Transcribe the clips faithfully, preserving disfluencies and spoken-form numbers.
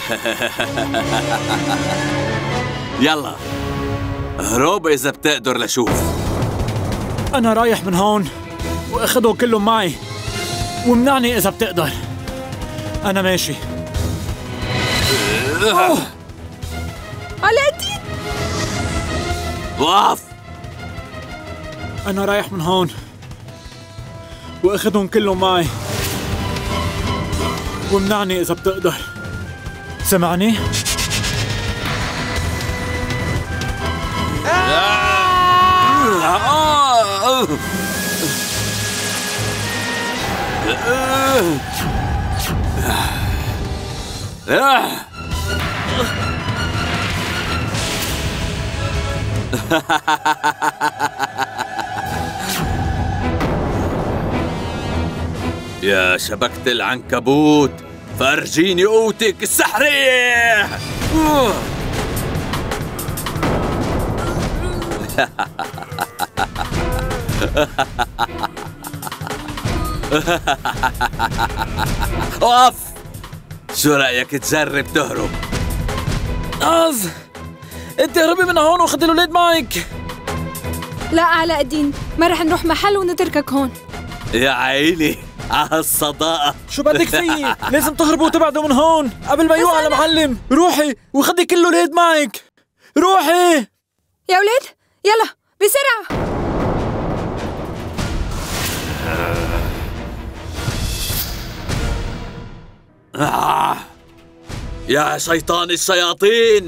يلا هروب إذا بتقدر لشوف. أنا رايح من هون وأخذهم كلهم معي، ومنعني إذا بتقدر. أنا ماشي. علاء الدين وقف. أنا رايح من هون وأخذهم كلهم معي، ومنعني إذا بتقدر. سمعني؟ يا شبكة العنكبوت، فرجيني قوتك السحرية. وقف. شو رأيك تجرب تهرب؟ ناز، انت هربي من هون وخذي الولاد معك. لا علاء الدين، ما رح نروح محل ونتركك هون. يا عيني على الصداقة. شو بدك فيي؟ لازم تهربوا وتبعدوا من هون قبل ما يوقع المعلم. روحي وخذي كل الولاد معك. روحي يا ولاد، يلا بسرعة. آه. يا شيطان الشياطين،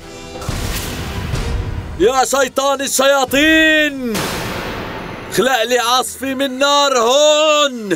يا شيطان الشياطين، خلق لي عصفي من نار هون.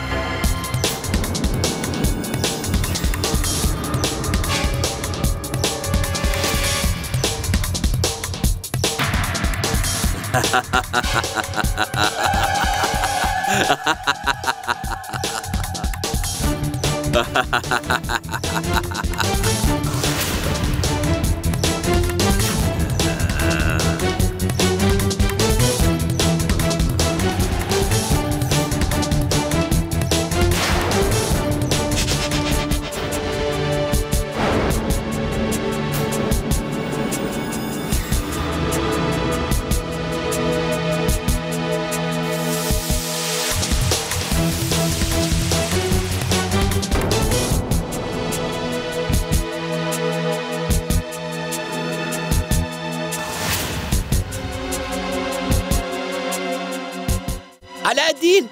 علاء الدين،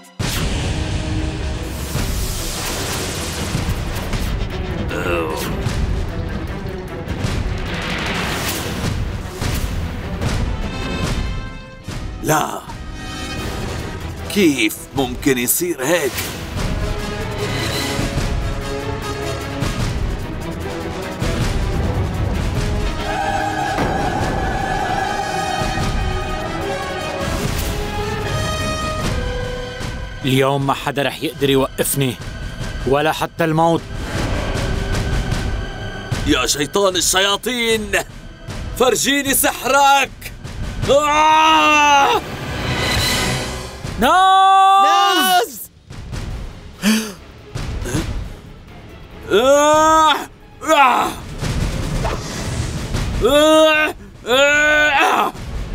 لا، كيف ممكن يصير هيك؟ اليوم ما حدا رح يقدر يوقفني، ولا حتى الموت. يا شيطان الشياطين، فرجيني سحرك. آه! ناز! آه! آه! آه! آه!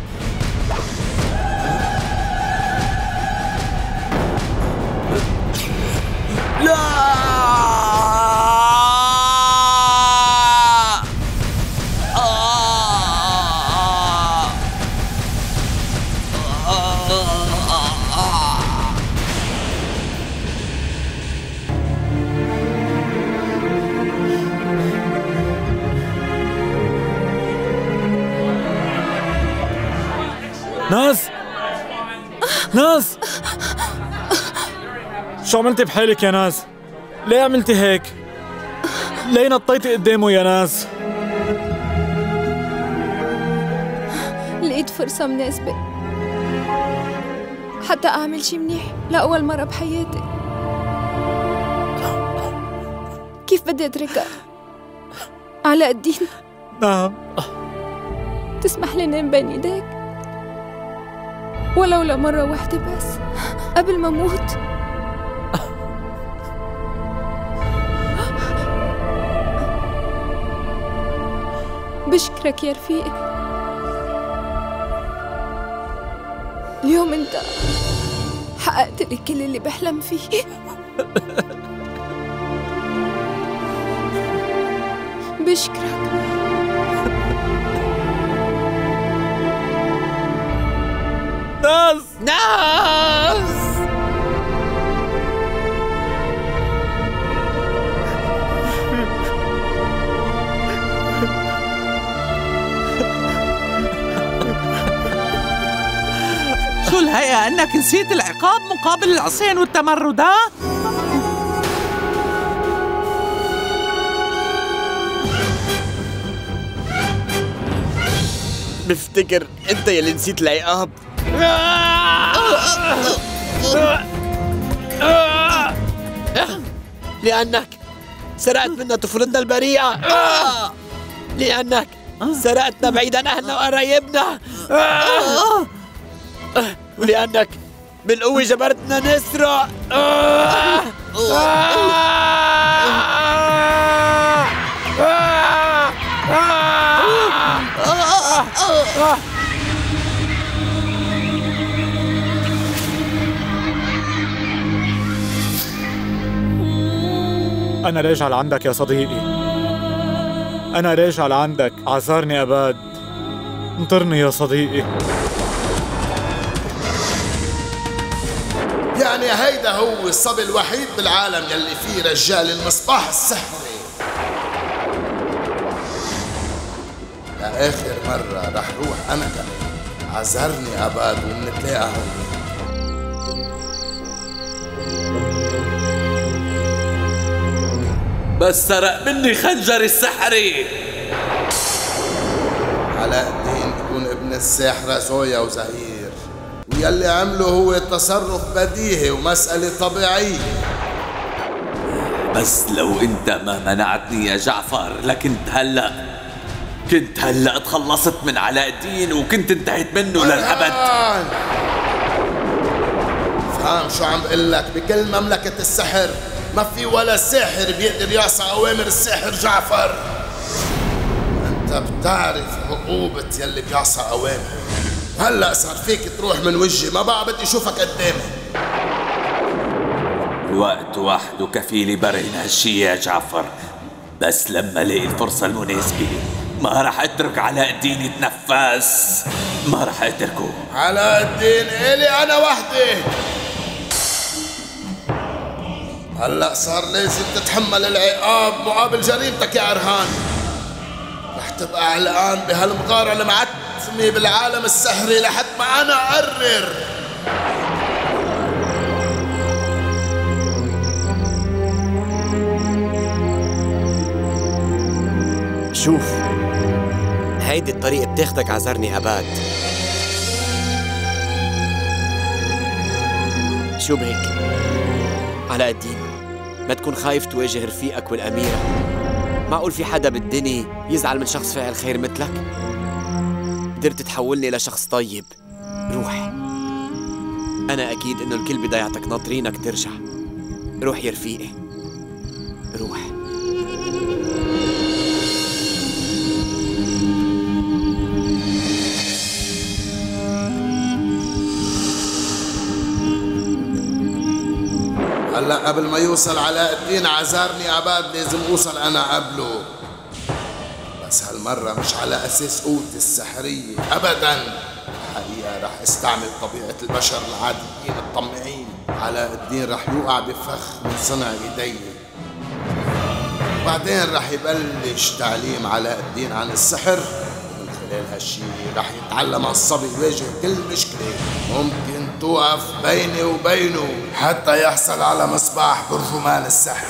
لا! ناز! ناز! شو عملتي بحالك يا ناز؟ ليه عملتي هيك؟ ليه نطيتي قدامه يا ناز؟ لقيت فرصة مناسبة حتى أعمل شي منيح لأول مرة بحياتي. كيف بدي أتركها؟ علاء الدين، نعم. تسمح لي نام بين إيديك ولو لمرة واحدة بس قبل ما أموت؟ بشكرك يا رفيقي. اليوم انت حققت لي كل اللي بحلم فيه. بشكرك. ناس ناس شو الهيئة انك نسيت العقاب مقابل العصيان والتمرد؟ ها؟ بفتكر انت يلي نسيت العقاب. لأنك سرقت منا طفولتنا البريئة، لأنك سرقتنا بعيد عن أهلنا وقرايبنا، ولأنك بالقوة جبرتنا نسرق. أنا راجع لعندك يا صديقي، أنا راجع لعندك. عذرني أباد، انطرني يا صديقي. يعني هيدا هو الصبي الوحيد بالعالم يلي فيه رجال المصباح السحري. لآخر مرة رح روح أنا كمان. عذرني أباد ومنتلاقى هون. بس سرق مني خنجري السحري. علاء الدين بيكون ابن الساحرة زويا وزهير، ويلي عمله هو تصرف بديهي ومسألة طبيعية. بس لو انت ما منعتني يا جعفر لكنت هلأ كنت هلأ تخلصت من علاء الدين وكنت انتهيت منه للأبد. فهم شو عم بقول لك؟ بكل مملكة السحر ما في ولا ساحر بيقدر يعصى أوامر الساحر جعفر. أنت بتعرف عقوبة يلي بيعصى أوامر. هلأ صار فيك تروح من وجهي، ما بقى بدي أشوفك قدامي. الوقت وحده كفيل يبرهن هالشي يا جعفر، بس لما الاقي الفرصة المناسبة ما رح اترك علاء الدين يتنفس، ما رح اتركه. علاء الدين إلي أنا وحدي. هلأ صار لازم تتحمل العقاب مقابل جريمتك يا أرهان. رح تبقى علقان بهالمغارة المعتمة بالعالم السحري لحد ما أنا أقرر. شوف، هيدي الطريقة بتاخدك عذرني أباد. شو بهيك؟ علاء الدين، ما تكون خايف تواجه رفيقك والأميرة. معقول في حدا بالدنيا يزعل من شخص فاعل خير مثلك؟ قدرت تحولني لشخص طيب. روح، أنا أكيد إنه الكل بضيعتك ناطرينك ترجع. روح يا رفيقي، روح. هلا قبل ما يوصل علاء الدين عذرني أباد، لازم أوصل أنا قبله. بس هالمرة مش على أساس قوتي السحرية أبداً. الحقيقة رح استعمل طبيعة البشر العاديين الطماعين. علاء الدين رح يوقع بفخ من صنع إيدي، بعدين رح يبلش تعليم علاء الدين عن السحر، ومن خلال هالشي رح يتعلم الصبي يواجه كل مشكلة ممكن توقف بيني وبينه حتى يحصل على مصباح برجمان السحر.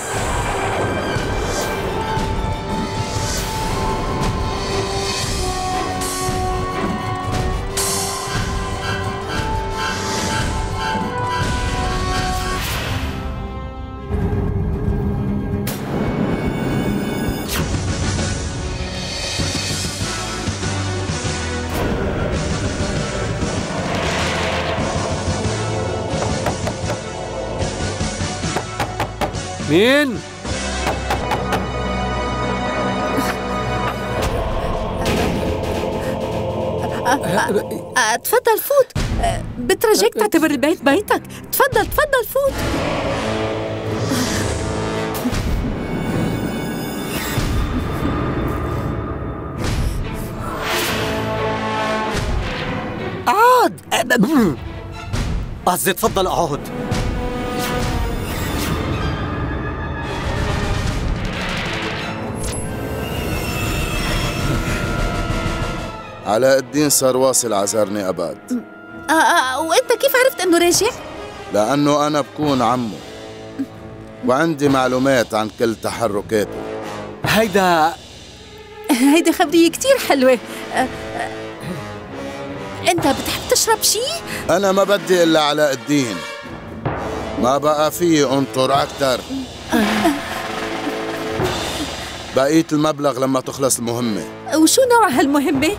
مين؟ آه، تفضل فوت. آه، بترجيك تعتبر البيت بيتك. تفضل تفضل فوت. اقعد. قصدي تفضل اقعد. علاء الدين صار واصل عزارني أباد. آه آه وانت كيف عرفت انه راجع؟ لأنه أنا بكون عمه وعندي معلومات عن كل تحركاته. هيدا هيدي خبرية كتير حلوة. آه آه انت بتحب تشرب شي؟ أنا ما بدي إلا علاء الدين، ما بقى فيه أنطر أكتر. بقيت المبلغ لما تخلص المهمة. وشو نوع هالمهمة؟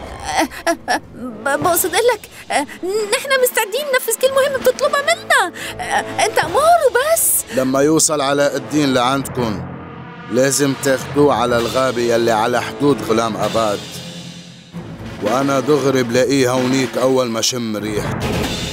بقصد لك نحن مستعدين ننفذ كل مهمة بتطلبها منا. انت امور وبس. لما يوصل علاء الدين لعندكم لازم تاخدوه على الغابة يلي على حدود غلام أباد، وأنا دغري بلاقيه هونيك أول ما شم ريحته.